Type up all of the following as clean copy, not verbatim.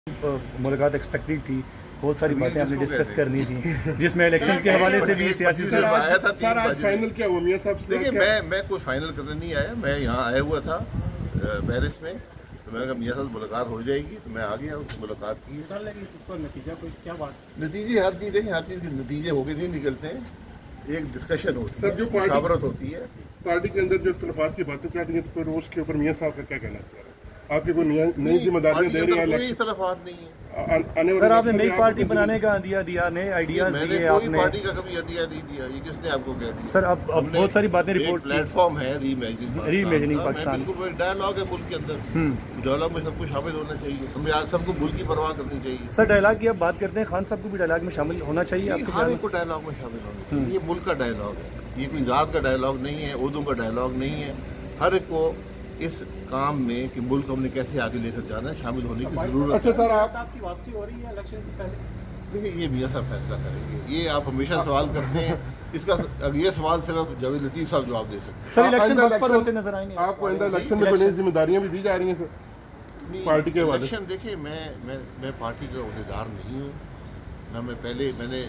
मुलाकात एक्सपेक्टेड थी, बहुत सारी बातें हमने डिस्कस करनी थी, जिसमें इलेक्शन के हवाले से भी सियासी सर आज फाइनल क्या हुआ मियां साहब? देखिए मैं कोई फाइनल करने नहीं आया, मैं यहाँ आया हुआ था पेरिस में, तो मैंने कहा मियां साहब मुलाकात हो जाएगी, तो मैं आ गया, मुलाकात की। सर लेकिन इसका नतीजा कुछ क्या बात? नतीजे हर चीज़ के नतीजे होके नहीं निकलते हैं, एक डिस्कशन होती है, जो मुशावरत होती है। पार्टी के अंदर जो इख्तलाफात की बातें चल रही है, तो फिर उसके ऊपर मियां साहब का क्या कहना है? आपकी कोई नई जिम्मेदारियां दे रही है? कोई इख्तलाफात नहीं है सर, आपने नई पार्टी बनाने का दिया नए आइडियाज दिए कोई आपने। पार्टी का कभी आइडिया नहीं दिया, ये किसने आपको कह दिया? सर अब बहुत सारी बातें रिपोर्ट, प्लेटफॉर्म है रीइमेजिनिंग पाकिस्तान, बिल्कुल डायलॉग है मुल्क के अंदर, डायलॉग में सबको शामिल होना चाहिए, हमें आज सबको मुल्क की परवाह करनी चाहिए। सर डायलॉग की अब बात करते हैं, खान साहब को भी डायलॉग में शामिल होना चाहिए, आपके हर एक को डायलॉग में शामिल होना चाहिए। ये मुल्क का डायलॉग है, ये कोई जात का डायलॉग नहीं है, उर्दू का डायलॉग नहीं है। हर एक को इस काम में कि मुल्क हमने कैसे आगे लेकर जाना है शामिल होने की जरूरत है। अच्छा सर, आपकी वापसी हो रही है इलेक्शन से पहले? देखिए ये मियां साहब फैसला करेंगे, ये आप हमेशा सवाल करते हैं, इसका ये सवाल सिर्फ जावेद लतीफ साहब जवाब दे सकते हैं। सर इलेक्शन वक्त पर होते नजर आएंगे आपको अंदर इलेक्शन में कोई नई जिम्मेदारियां भी दी जा रही हैं सर पार्टी के हवाले? इलेक्शन देखिए मैं पार्टी का अहदेदार नहीं हूँ ना, मैंने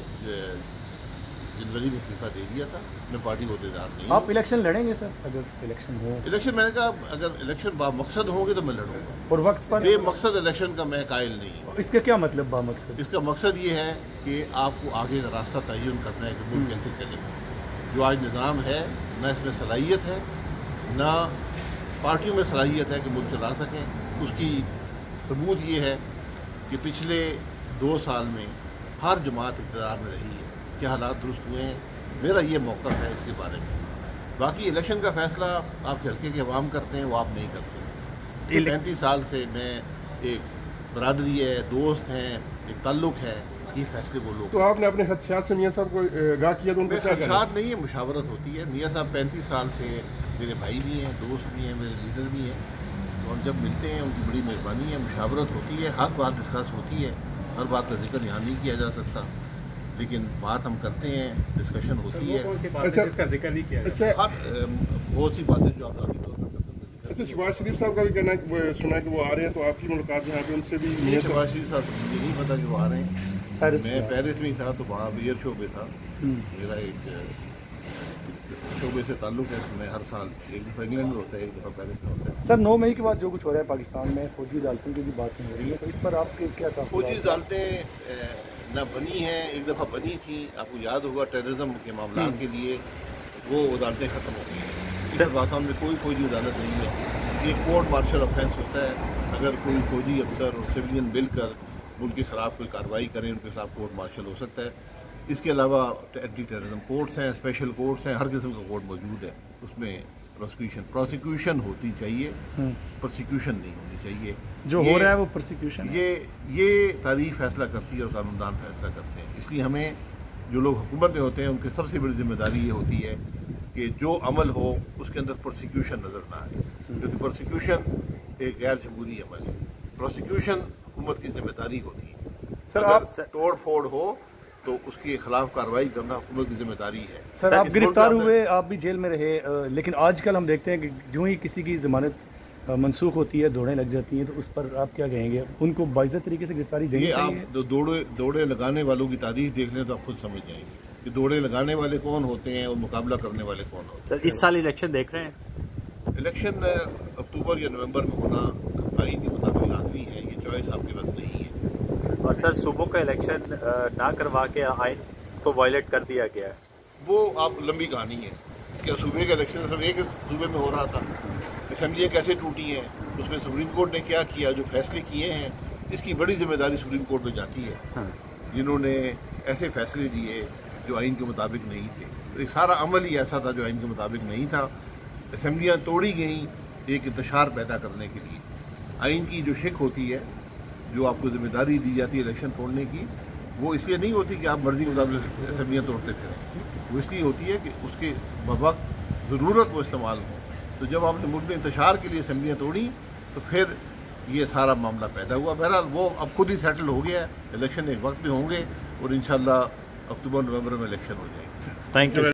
जनवरी में इस्तीफा दे दिया था, मैं पार्टी को अहदेदार नहीं हूँ। आप इलेक्शन लड़ेंगे सर? अगर इलेक्शन हो, इलेक्शन मैंने कहा अगर इलेक्शन बामकसद होंगे तो मैं लड़ूंगा, और वक्त पर बेमकसद इलेक्शन का मैं कायल नहीं हूँ। इसका क्या मतलब बामकसद? इसका मकसद ये है कि आपको आगे का रास्ता तयन करना है कि मुल्क कैसे चलेगा। जो आज निज़ाम है ना, इसमें सलाहियत है ना पार्टियों में सलाहियत है कि मुल्क चला सकें। उसकी सबूत ये है कि पिछले 2 साल में हर जमात इक़्तिदार में रही है, क्या हालात दुरुस्त हुए हैं, मेरा ये मौक़िफ़ है इसके बारे में। बाकी इलेक्शन का फ़ैसला आपके हल्के के अवाम करते हैं, वो आप नहीं करते। 35 साल से मैं एक बरादरी है, दोस्त हैं, एक ताल्लुक़ है, ये फैसले वो लोग। तो आपने अपने खदशात से मियां साहब को आगाह किया? तो उनको क्या कहना? खदशात नहीं है, मुशावरत होती है। मियां साहब 35 साल से मेरे भाई भी हैं, दोस्त भी हैं, मेरे लीडर भी हैं, और जब मिलते हैं उनकी बड़ी मेहरबानी है, मुशावरत होती है, हर बात डिस्कस होती है, हर बात का जिक्र यहाँ नहीं किया जा सकता, लेकिन बात हम करते हैं, डिस्कशन होती है। कौन सी बात है जिसका जिक्र नहीं किया? अच्छा, बहुत सी बातें जो आप आगे तौर पर करते हैं। अच्छा, शहबाज शरीफ साहब का भी कहना है, सुना कि वो आ रहे हैं, तो आपकी मुलाकात यहाँ पे उनसे भी? शहबाज शरीफ साहब से मुझे नहीं पता कि वो आ रहे हैं। मैं पेरिस में ही था, तो वहाँ एयर शो पे था, मेरा एक शोबे से ताल्लुक है, मैं हर साल एक दफ़ा इंग्लैंड में होता है, एक दफ़ा पेरिस में होता है। सर 9 मई के बाद जो कुछ हो रहा है पाकिस्तान में, फौजी अदालतों की भी बात हो रही है, तो इस पर आपके क्या था? फौजी अदालतें न बनी हैं, एक दफ़ा बनी थी, आपको याद होगा टेररिज्म के मामला के लिए, वो अदालतें ख़त्म हो गई हैं। इस पाकिस्तान में कोई फौजी अदालत नहीं है, ये कोर्ट मार्शल ऑफेंस होता है। अगर कोई फौजी अफसर और सिविलियन मिलकर मुल्क के ख़िलाफ़ कोई कार्रवाई करें, उनके खिलाफ कोर्ट मार्शल हो सकता है। इसके अलावा एंटी टेररिज्म कोर्ट्स हैं, स्पेशल कोर्ट्स हैं, हर किस्म का कोर्ट मौजूद है, उसमें प्रोसिक्यूशन होती चाहिए, प्रोसिक्यूशन नहीं होनी चाहिए। जो हो रहा है वो प्रोसिक्यूशन है। ये तारीख फैसला करती है और कानूनदान फैसला करते हैं। इसलिए हमें जो लोग हुकूमत में होते हैं उनकी सबसे बड़ी जिम्मेदारी ये होती है कि जो अमल हो उसके अंदर प्रोसिक्यूशन नज़र ना आए, क्योंकि प्रोसिक्यूशन एक गैर जमहूरी अमल है। प्रोसिक्यूशन हुकूमत की जिम्मेदारी होती है। सर अगर आप तोड़ फोड़ हो तो उसके खिलाफ कार्रवाई करना हुकूमत की जिम्मेदारी है। सर आप गिरफ्तार हुए, आप भी जेल में रहे, लेकिन आजकल हम देखते हैं कि जो ही किसी की जमानत मनसूख होती है, दौड़ें लग जाती हैं, तो उस पर आप क्या कहेंगे? उनको बाइज्जत तरीके से गिरफ्तारी देनी चाहिए? आप दौड़े लगाने वालों की तारीख देख लें तो आप खुद समझ जाएंगे कि दौड़े लगाने वाले कौन होते हैं और मुकाबला करने वाले कौन होते हैं। सर इस साल इलेक्शन देख रहे हैं? इलेक्शन अक्टूबर या नवंबर में होना आईन के मुताबिक लाजमी है, ये चॉइस आपके पास नहीं है। और सर सूबों का इलेक्शन ना करवा के आइन को वायलेट कर दिया गया है, वो आप लंबी कहानी है। क्या सूबे का इलेक्शन सिर्फ एक सूबे में हो रहा था? असम्बलियाँ कैसे टूटी हैं, उसमें सुप्रीम कोर्ट ने क्या किया, जो फैसले किए हैं, इसकी बड़ी जिम्मेदारी सुप्रीम कोर्ट में जाती है, जिन्होंने ऐसे फैसले दिए जो आइन के मुताबिक नहीं थे। तो एक सारा अमल ही ऐसा था जो आइन के मुताबिक नहीं था। असम्बलियाँ तोड़ी गई एक इंतशार पैदा करने के लिए। आइन की जो शिक होती है, जो आपको जिम्मेदारी दी जाती है इलेक्शन तोड़ने की, वो इसलिए नहीं होती कि आप मर्जी के मुताबिक असम्बलियाँ तोड़ते फिरें, वो इसलिए होती है कि उसके बवक्त ज़रूरत वो इस्तेमाल हो। तो जब आपने मुल्क में इंतशार के लिए असम्बलियाँ तोड़ी तो फिर ये सारा मामला पैदा हुआ। बहरहाल वो अब खुद ही सेटल हो गया है, इलेक्शन एक वक्त में होंगे और इंशाल्लाह अक्टूबर नवंबर में इलेक्शन हो जाएंगे। Thank you.